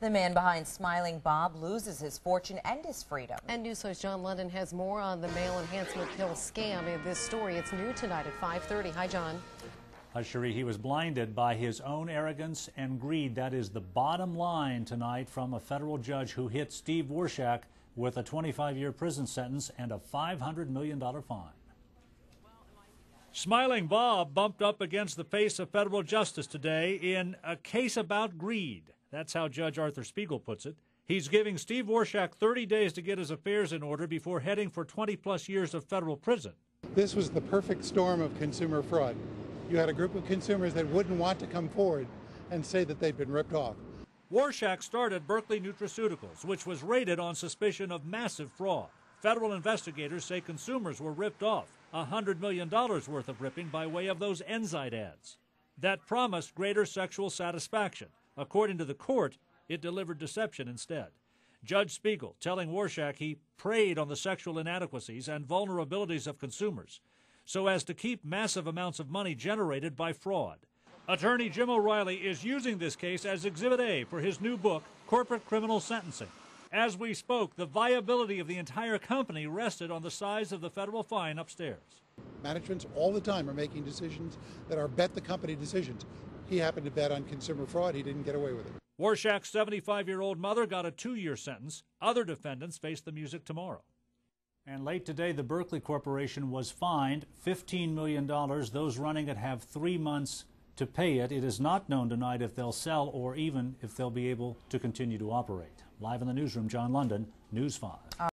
The man behind Smiling Bob loses his fortune and his freedom. And News Host John London has more on the male enhancement pill scam in this story. It's new tonight at 5:30. Hi, John. Hi, Cherie. He was blinded by his own arrogance and greed. That is the bottom line tonight from a federal judge who hit Steve Warshak with a 25-year prison sentence and a $500 million fine. Smiling Bob bumped up against the face of federal justice today in a case about greed. That's how Judge Arthur Spiegel puts it. He's giving Steve Warshak 30 days to get his affairs in order before heading for 20-plus years of federal prison. This was the perfect storm of consumer fraud. You had a group of consumers that wouldn't want to come forward and say that they'd been ripped off. Warshak started Berkeley Nutraceuticals, which was raided on suspicion of massive fraud. Federal investigators say consumers were ripped off, $100 million worth of ripping by way of those Enzyte ads that promised greater sexual satisfaction. According to the court, it delivered deception instead. Judge Spiegel telling Warshak he preyed on the sexual inadequacies and vulnerabilities of consumers so as to keep massive amounts of money generated by fraud. Attorney Jim O'Reilly is using this case as Exhibit A for his new book, Corporate Criminal Sentencing. As we spoke, the viability of the entire company rested on the size of the federal fine upstairs. Managements all the time are making decisions that are bet the company decisions. He happened to bet on consumer fraud. He didn't get away with it. Warshak's 75-year-old mother got a 2-year sentence. Other defendants face the music tomorrow. And late today, the Berkeley Corporation was fined $15 million. Those running it have 3 months to pay it. It is not known tonight if they'll sell or even if they'll be able to continue to operate. Live in the newsroom, John London, News 5.